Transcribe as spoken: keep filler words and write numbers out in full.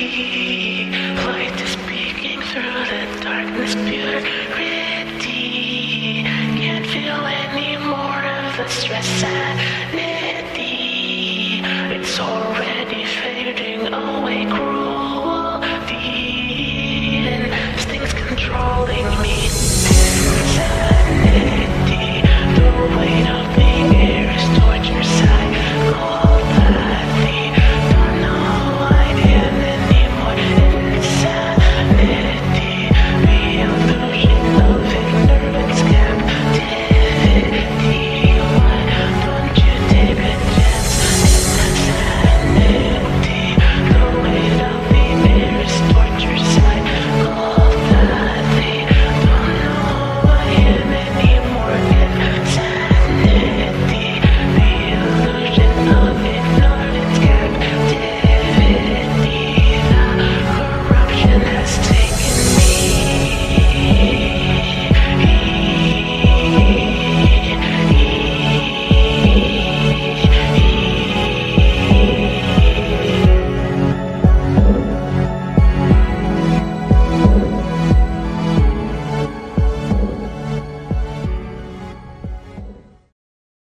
Light is peeking through the darkness, purity. Can't feel any more of the stress, sanity. It's already fading away, cruelty. Instincts controlling me, insanity. The weight of